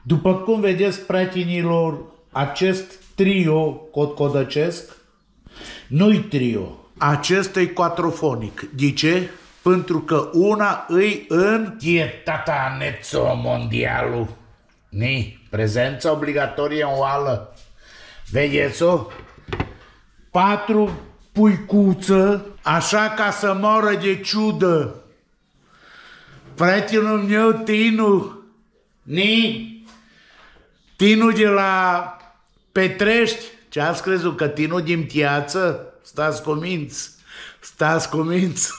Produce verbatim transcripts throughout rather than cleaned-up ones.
După cum vedeți, prietenilor, acest trio cotcodăcesc nu-i trio. Acesta e quatrofonic. De ce? Pentru că una îi în Dietata Nețo Mondialul. Ni, prezența obligatorie în oală. Vedeți-o? Patru puicuță, așa ca să moră de ciudă. Prietenul meu, Tinu, ni, Tinu de la Petrești, ce ați crezut, că Tinu din Tiață? Stați cuminți, stați cuminți.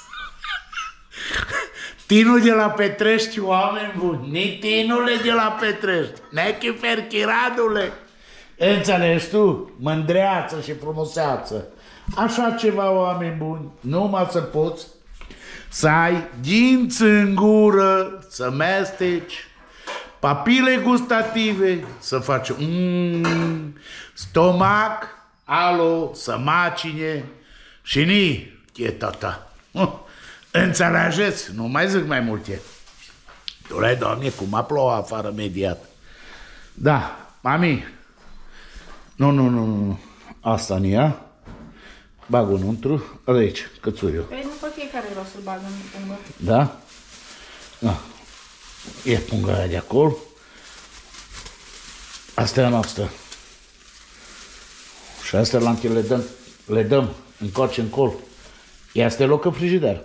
Tinu de la Petrești, oameni buni, ni Tinule de la Petrești, nechi ferchiradule. Înțelegi tu? Mândreață și frumoseață. Așa ceva, oameni buni, numai să poți să ai dinți în gură, să mesteci, papile gustative, să faci mm, stomac, alo, să macine și ni, Dietata. Uh, înțelegeți? Nu mai zic mai multe. Dole, Doamne, cum a plouat afară imediat. Da, mami. Nu, nu, nu, nu. Asta nu ia. Bag înăuntru. Aici, cățuriu. Păi nu pe fiecare vreau să-l bag în pungă. Da? Da. E punga aia de acolo. Asta e a noastră. Și astea la le dăm, le dăm încoace încolo. E asta e loc în frigider.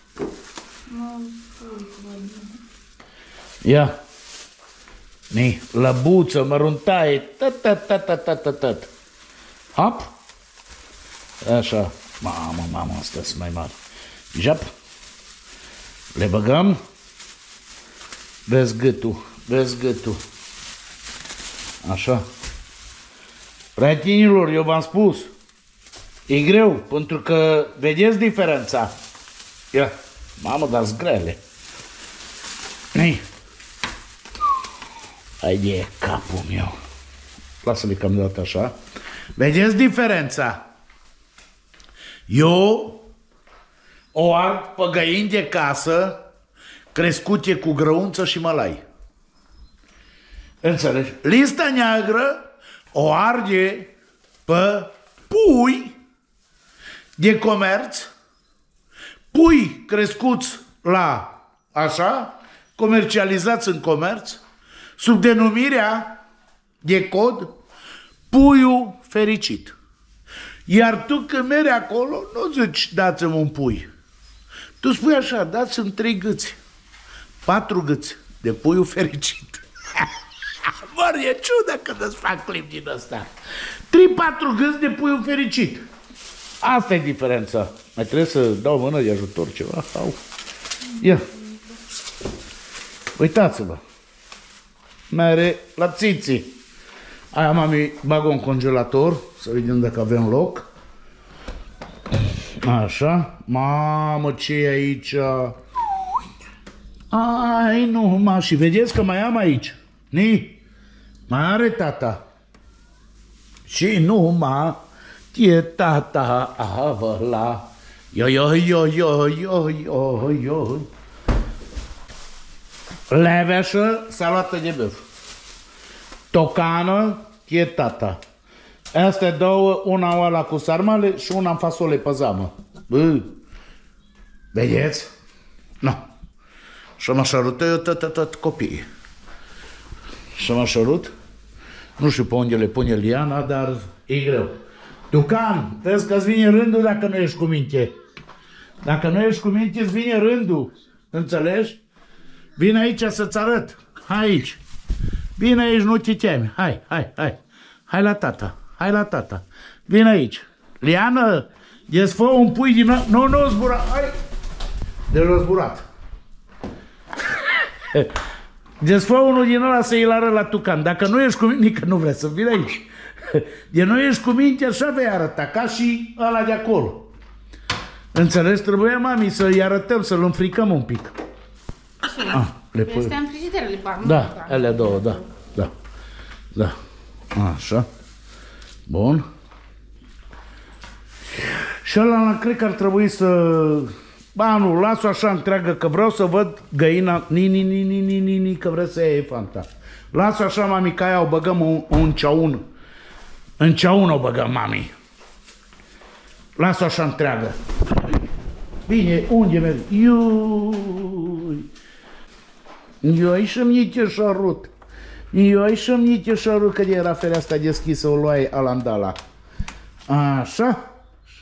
Ia. Ni, lăbuță, măruntaie, tot, tot, tot, tot, tot, tot, tot. Hop. Așa. Mamă, mamă, astea sunt mai mari. Jap. Le băgăm. Vezi gâtul, vezi gâtul. Așa. Prietenilor, eu v-am spus, e greu, pentru că vedeți diferența. Ia. Mamă, dar-s grele. Ei. Hai de capul meu. Lasă-le cam de dată așa. Vedeți diferența? Eu o ard pe găini de casă crescute cu grăunță și mălai. Înțelegi? Lista neagră o arde pe pui de comerț, pui crescuți la așa, comercializați în comerț, sub denumirea de cod puiul fericit. Iar tu când mergi acolo, nu zici dați-mi un pui. Tu spui așa, dați-mi trei gâți, patru gâți de puiul fericit. Măr, e ciudă când îți fac clip din ăsta. trei patru gâți de puiul fericit. Asta e diferența. Mai trebuie să dau mână de ajutor ceva. Au. Ia. Uitați-vă. Mai are la țiții. Aia, mami, bag în congelator, să vedem dacă avem loc. Așa. Mamă, ce e aici? Ai, nu, ma, și vedeți că mai am aici. Ni? Mai are tata. Și nu, ma, e tata, avăla. Yo, yo, yo, yo, yo, yo, yo. Leveșă, salată de băf. Tocană, e tata. Astea două, una oala cu sarmale și una în fasole pe zamă. Bă, vedeți? Nu. Și mă șarută eu tot, tot, tot copiii. Și mă șarut. Nu știu pe unde le pune Liana, dar e greu. Tucan, trebuie că-ți vine rândul dacă nu ești cu minte. Dacă nu ești cu minte, îți vine rândul. Înțelegi? Vine aici să-ți arăt. Hai aici. Vine aici, nu te temi. Hai, hai, hai. Hai la tata. Hai la tata. Vine aici. Liana, desfă un pui din... Nu, nu, zbura. Hai. De l-a zburat. Desfă unul din ăla să-i arăt la Tucan. Dacă nu ești cu minte, că nu vrea să vină aici. De nu ești cu minte, așa vei arăta. Ca și ăla de acolo. Înțelegi? Trebuie, mami, să-i arătăm, să-l înfricăm un pic. Ah, le este în frigider, le bag. Da, alea două, da, da, da. Așa. Bun. Și ăla, cred că ar trebui să Ba nu, las-o așa întreagă, că vreau să văd găina, ni, ni, ni, ni, ni, ni, ni, că vreau să iei fanta. Las-o așa, mami, că aia o băgăm un, un ceaun. În ceaun o băgăm, mami. Las-o așa întreagă. Bine, unde merg? Iui. Ioi și-mi nici șarut. Ioi și-mi nici șarut, că era fereastra deschisă, o luai alandala. Așa.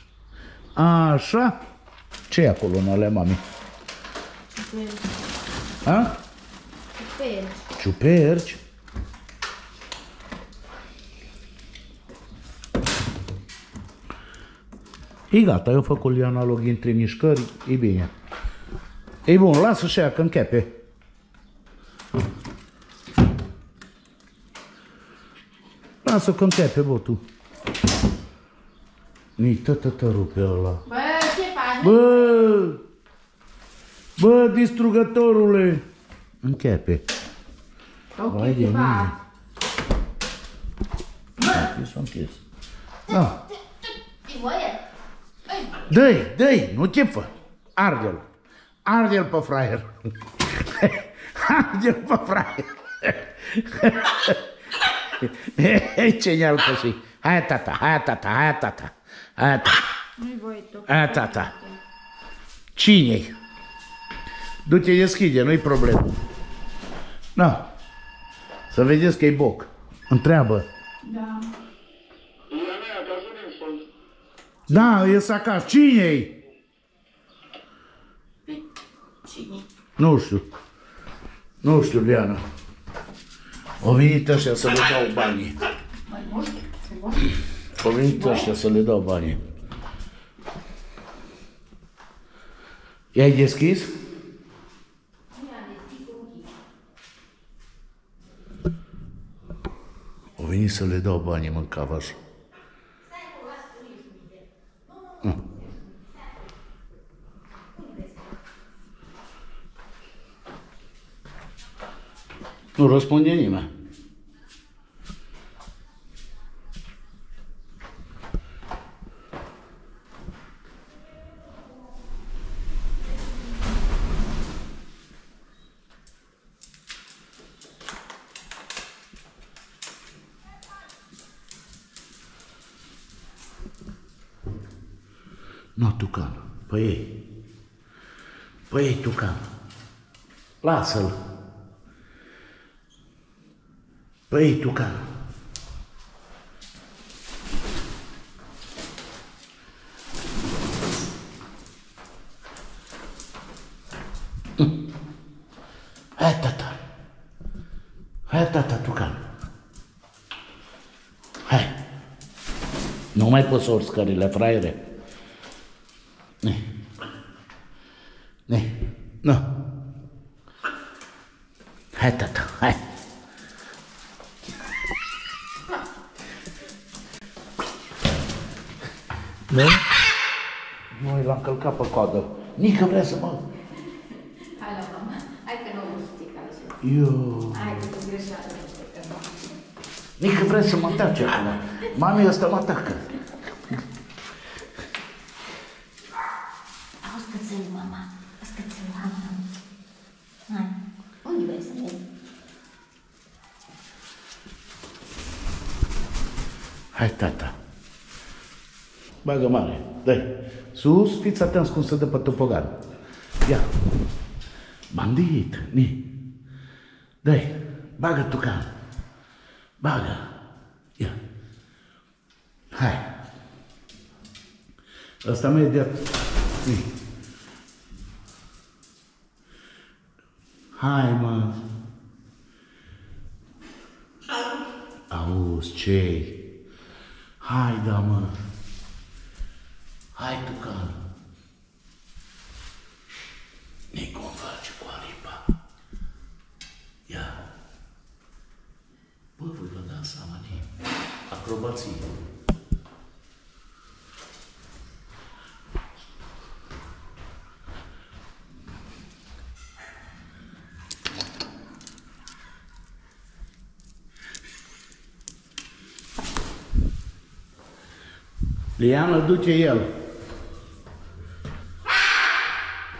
Așa. Ce e acolo în alea, mami? Ciuperci. A? Ciuperci. Ciuperci? E gata, eu făcut Liana login între mișcări, e bine. E bun, lasă și aia, că închepe. Lasă că închepe, bă, tu. Ni tătătă rupe ăla. Bă, ce faci? Bă! Bă, distrugătorule! Închepe. Vai de mine. Închis, închis. Da. Dă-i, dă-i, nu ce fă. Arde-l. Arde-l pe fraier. Arde-l pe fraier. Ce genial că și. Hai, tata, hai, tata, hai, tata. Hai, tata. Nu-i voi tu. Hai, tata. Cine-i? Du-te, deschide, nu-i problemă. Da. Să vedeți că e boc. Întreabă. Da. Da, ies acasă. Cine-i? Cine? Nu știu. Nu știu, Liana. Au venit ăștia să le dau banii. Mai mult? Au venit ăștia să le dau banii. I-ai deschis? Au venit să le dau banii, mâncava așa. Nu răspunde nimeni. Nu, Tucan, pe ei. Pe ei, Tucan. Lasă-l. Pe ei, Tucan. Hai, tata. Hai, tata, Tucan. Hai. Nu mai poți să urci scările, fraiere. Ne. Ne. Nu. Hai, tata, hai. Nu? Nu, l-am călcat pe coadă. Nică vrea să mă... Hai la mama. Hai că nu o știi care să... Eu... Hai că tu greșeală. Nică vrea să mă atace acum. Mami, ăsta mă atacă. Auzi cățelul, mama. Auzi cățelul, hai, mama. Hai. Unde vrei să mergi? Hai, tata. Bagă mare. Dă-i. Sus, fiți atenți cum se dă pe topogan. Ia. Bandit. Ni. Dă-i. Bagă, Tucan. Bagă. Ia. Hai. Ăsta mai e de... Ni. Hai, mă. Auzi, ce-i? Hai, da, mă. Hai, Tucan. Ne cum face cu aripa. Ia. Bă, voi vă dați seama de acrobații. Liana, du-te el.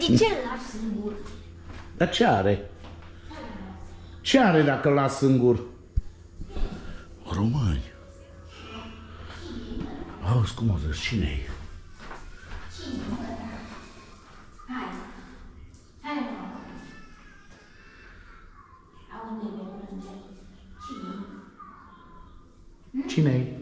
De ce îl lași singur? Dar ce are? Ce are dacă îl las singur? Români. Auzi, cum o zici, cine-i? Hai. Hai, mă. Aude de plângeri. Cine? Cine-i?